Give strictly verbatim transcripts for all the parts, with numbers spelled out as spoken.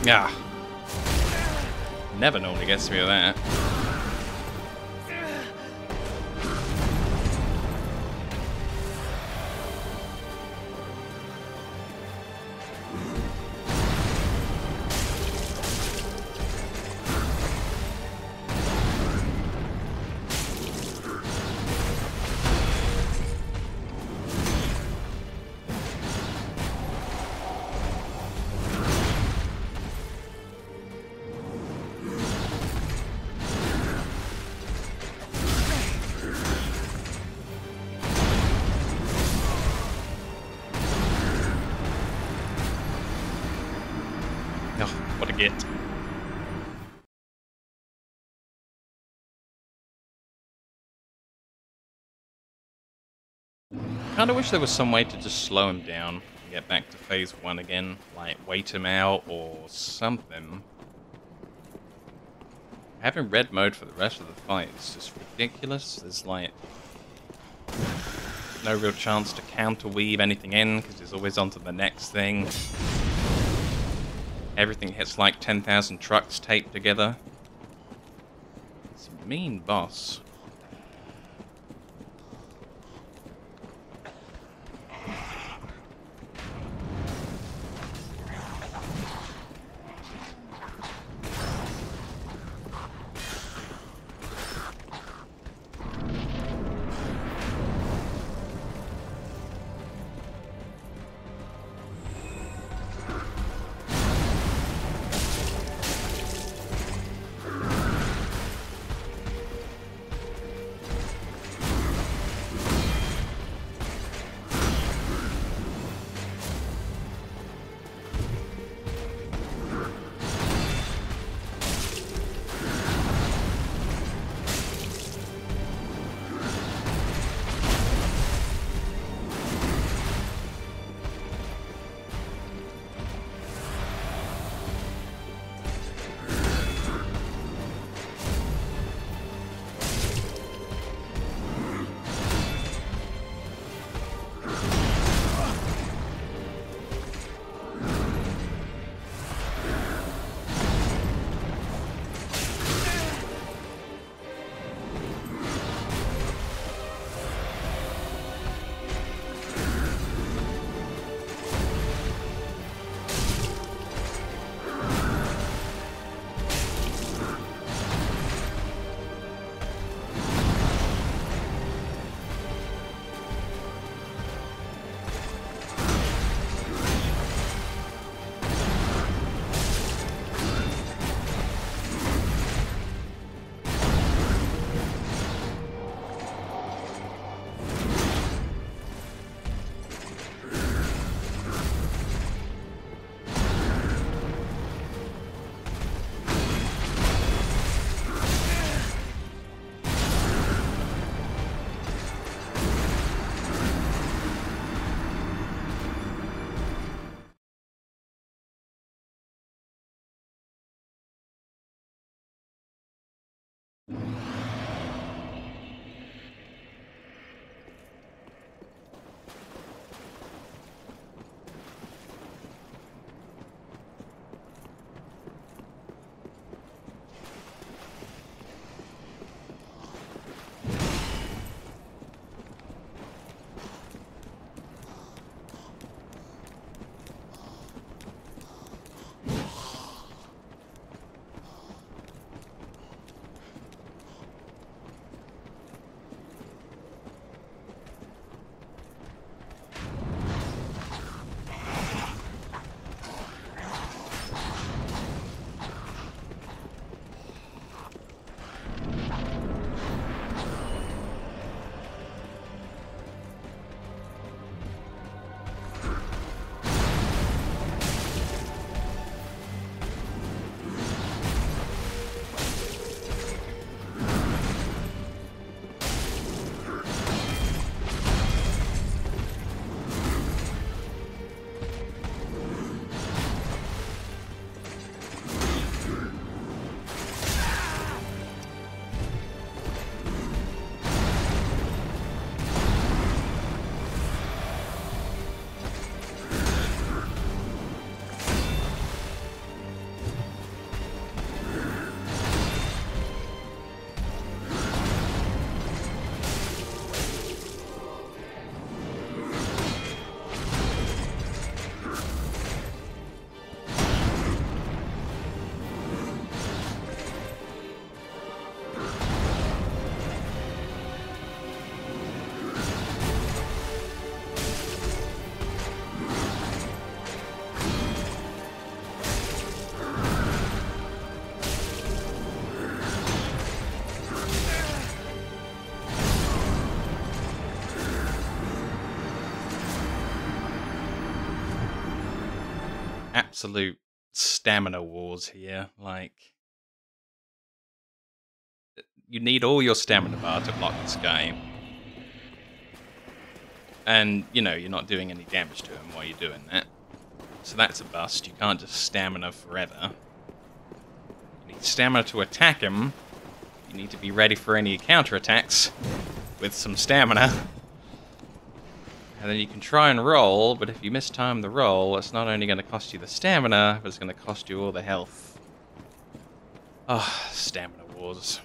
Yeah. Never normally gets me with that. Oh, what a get. Kinda wish there was some way to just slow him down and get back to phase one again. Like, wait him out or something. Having red mode for the rest of the fight is just ridiculous. There's like no real chance to counter weave anything in because he's always on to the next thing. Everything hits like ten thousand trucks taped together. It's a mean boss. absolute stamina wars here. Like, you need all your stamina bar to block this guy. And, you know, you're not doing any damage to him while you're doing that. So that's a bust. You can't just stamina forever. You need stamina to attack him. You need to be ready for any counterattacks with some stamina. And then you can try and roll, but if you mistime the roll, it's not only going to cost you the stamina, but it's going to cost you all the health. Ah, oh, stamina wars.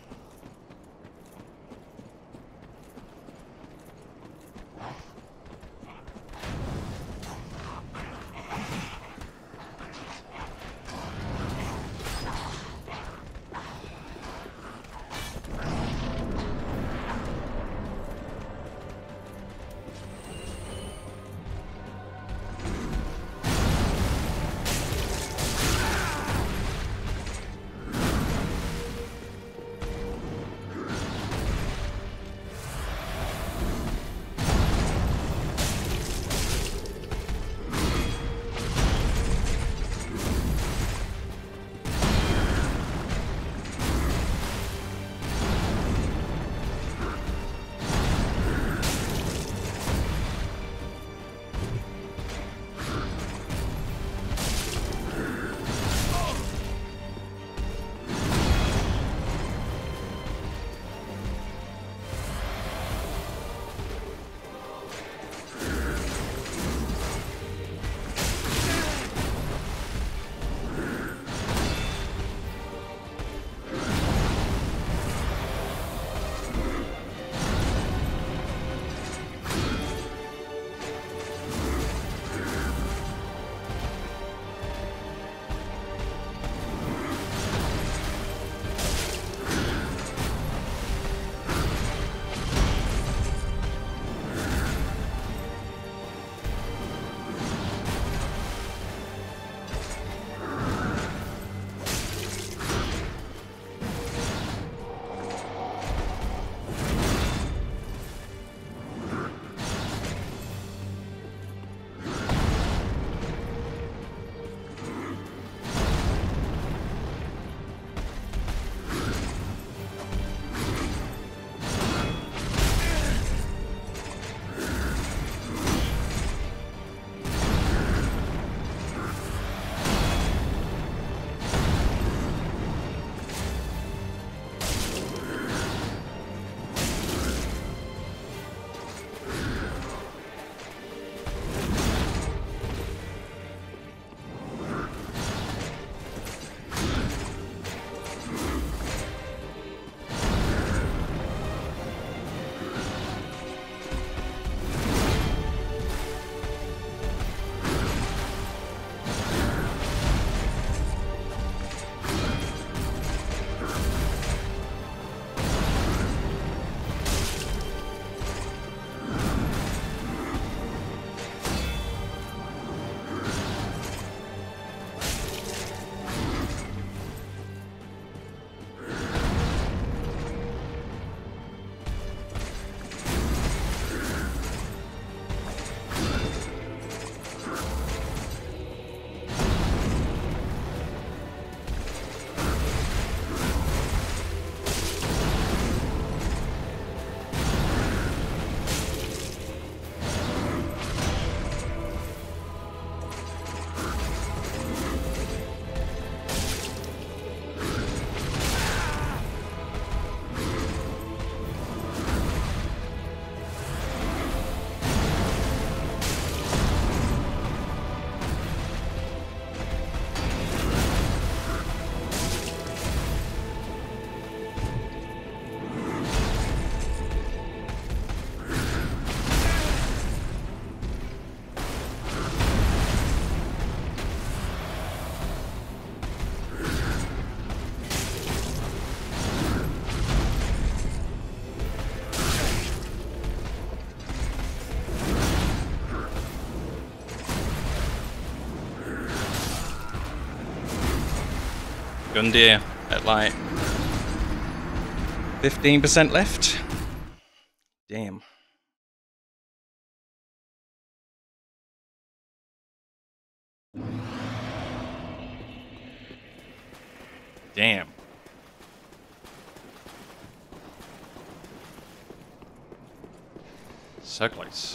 Gundyr at like fifteen percent left. Damn. Damn. So close.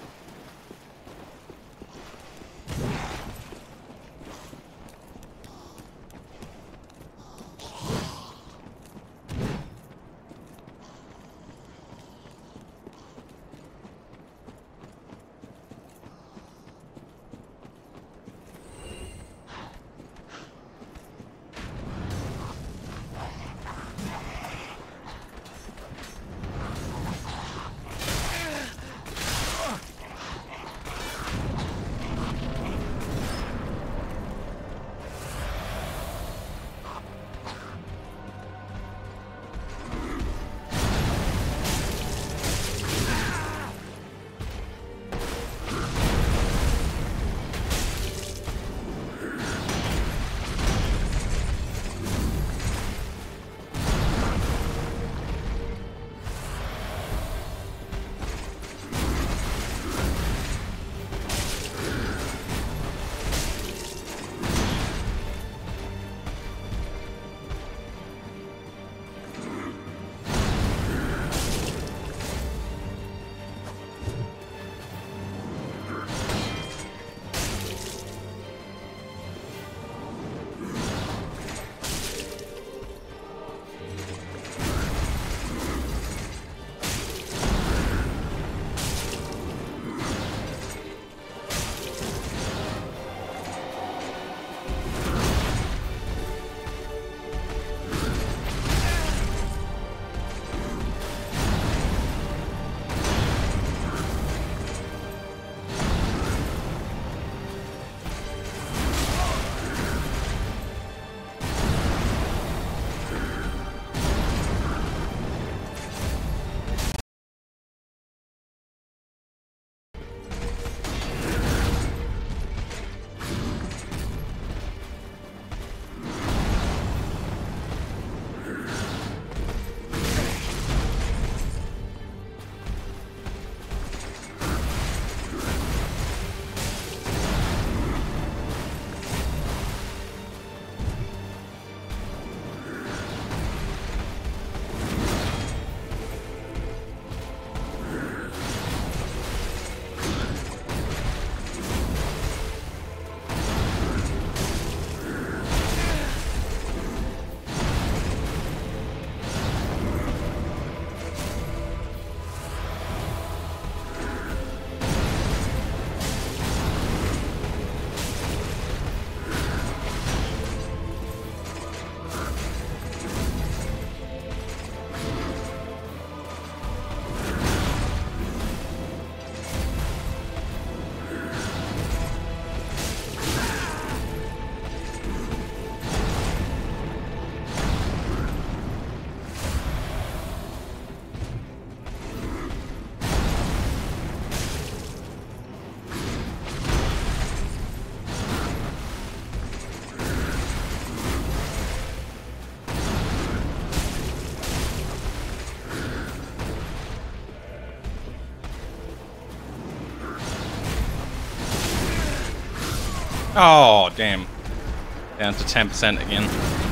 Oh, damn. Down to ten percent again.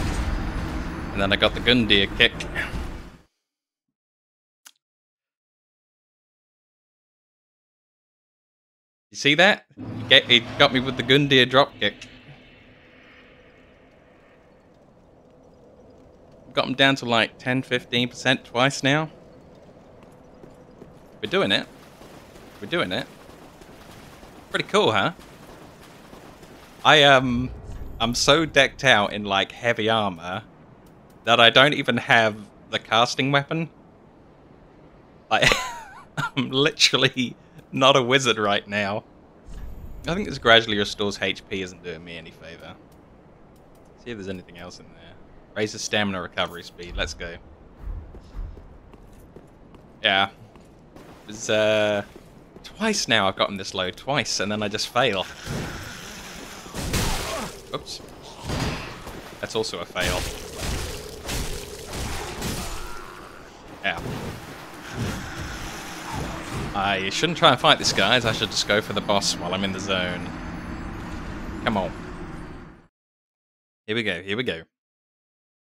And then I got the gun deer kick. You see that? He, get, he got me with the gun deer drop kick. Got him down to like ten, fifteen percent twice now. We're doing it. We're doing it. Pretty cool, huh? I, um, I'm so decked out in, like, heavy armor that I don't even have the casting weapon. Like, I'm literally not a wizard right now. I think this gradually restores H P isn't doing me any favor. See if there's anything else in there. Raises stamina recovery speed. Let's go. Yeah. It was, uh... twice now I've gotten this low. Twice, and then I just fail. Oops. That's also a fail. Yeah. I shouldn't try and fight this, guys. I should just go for the boss while I'm in the zone. Come on. Here we go, here we go.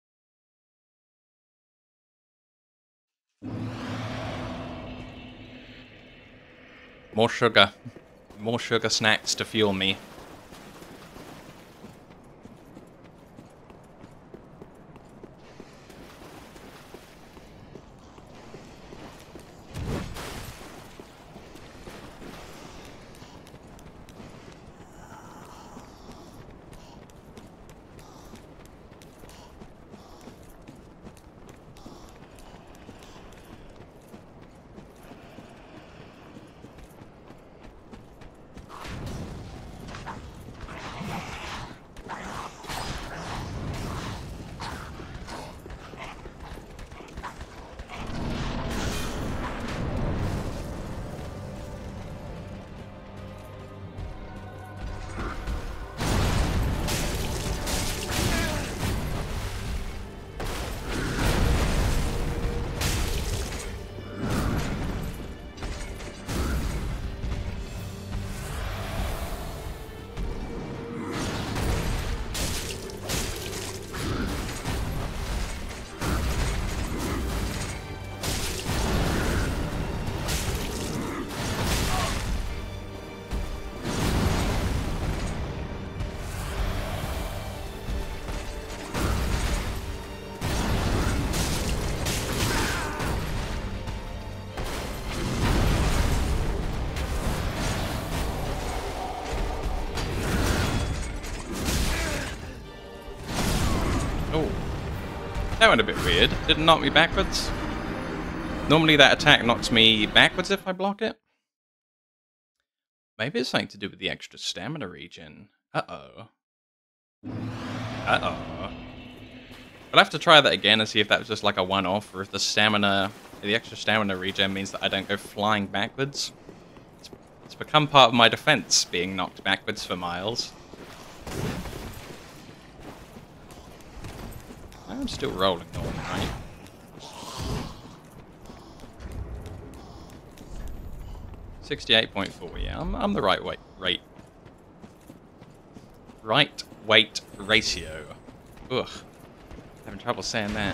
More sugar. More sugar snacks to fuel me. That went a bit weird. Didn't knock me backwards. Normally that attack knocks me backwards if I block it. Maybe it's something to do with the extra stamina regen. Uh-oh. Uh-oh. I'll have to try that again and see if that was just like a one-off, or if the stamina, the extra stamina regen means that I don't go flying backwards. It's, it's become part of my defense, being knocked backwards for miles. I'm still rolling on, right? sixty-eight point four, yeah, I'm, I'm the right weight rate. Right weight ratio. Ugh. Having trouble saying that.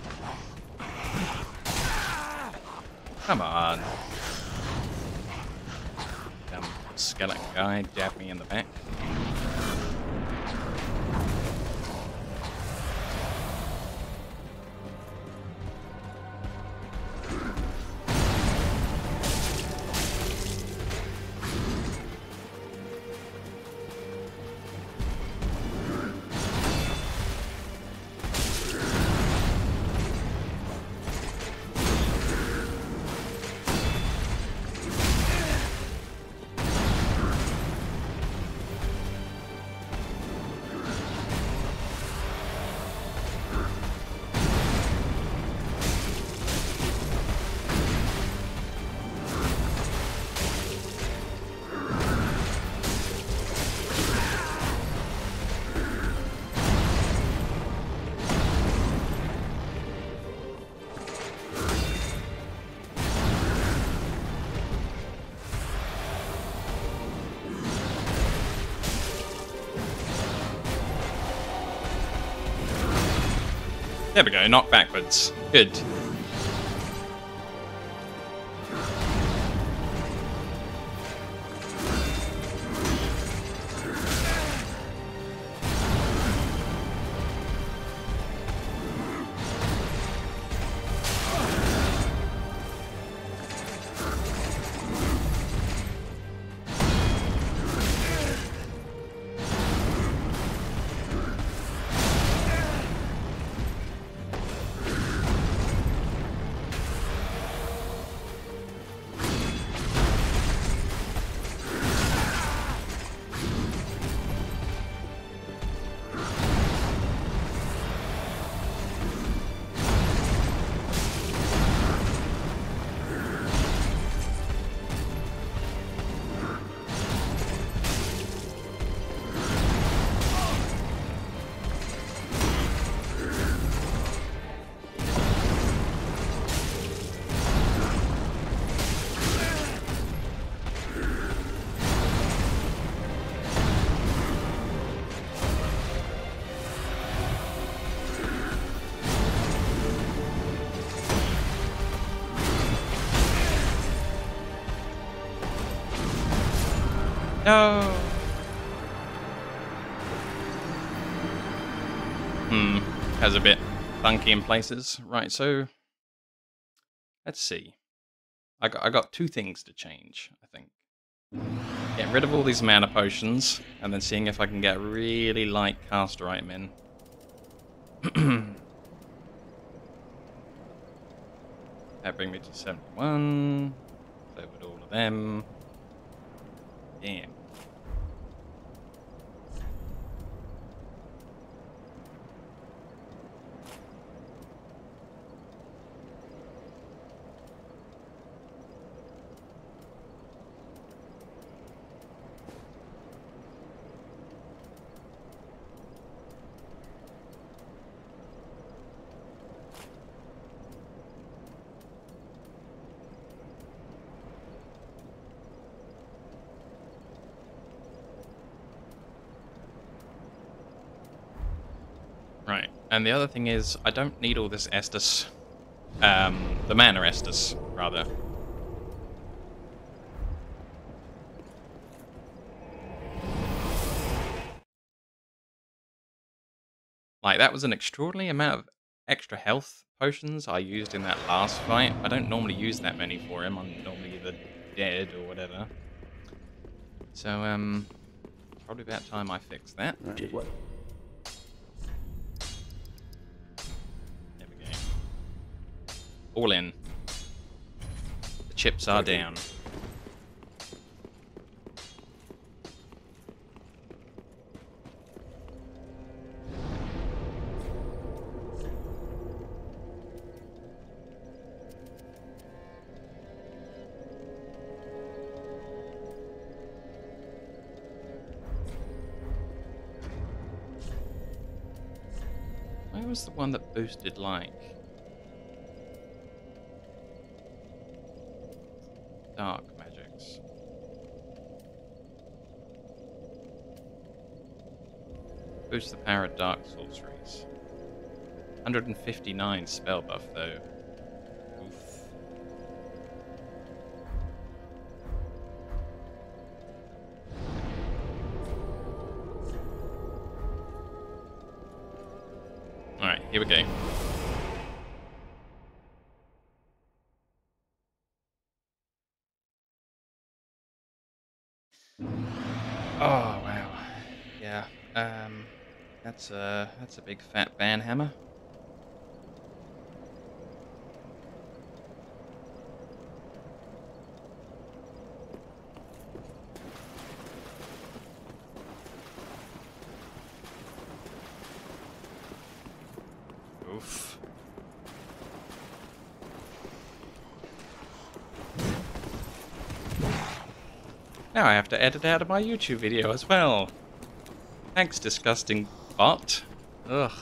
Come on. Dumb skeleton guy jabbed me in the back. There we go, knock backwards. Good. No! Hmm, has a bit funky in places. Right, so let's see. I got, I got two things to change, I think. Get rid of all these mana potions, and then seeing if I can get really light caster item in. That brings me to seventy-one. So with all of them. Damn. Right, and the other thing is, I don't need all this Estus. Um, the mana Estus, rather. Like, that was an extraordinary amount of extra health potions I used in that last fight. I don't normally use that many for him. I'm normally either dead or whatever. So, um, probably about time I fix that. Right, what? There we go. All in. The chips are down. Where was the one that boosted, like, dark magics? Boost the power of dark sorceries. one hundred fifty-nine spell buff, though. Oof. Alright, here we go. Oh, wow. Yeah, um, that's a, that's a big fat banhammer. Oof. Now I have to edit out of my YouTube video as well. Thanks, disgusting bot. Ugh.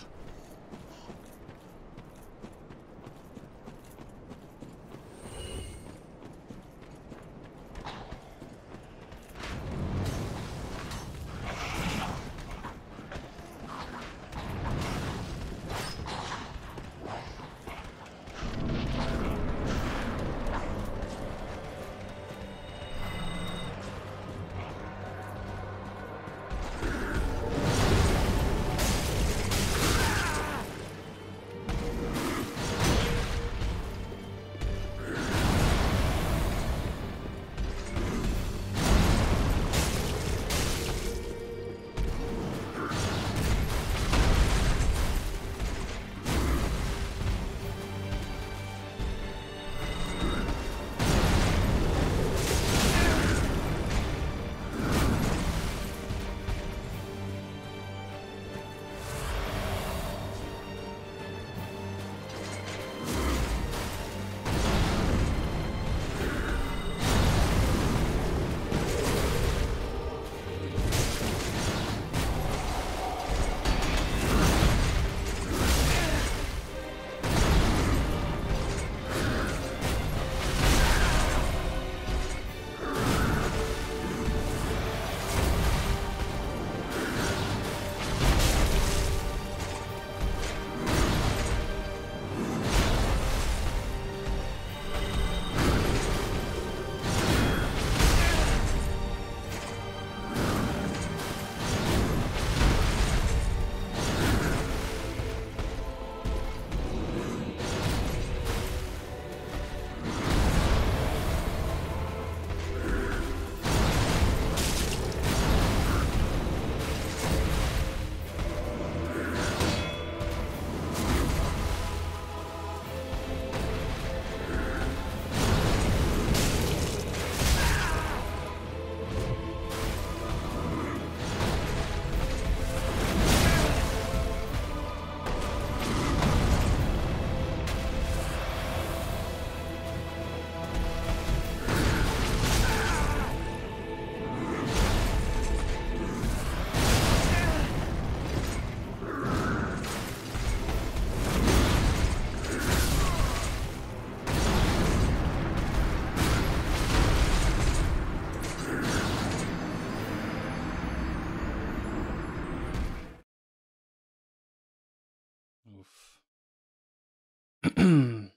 Oof.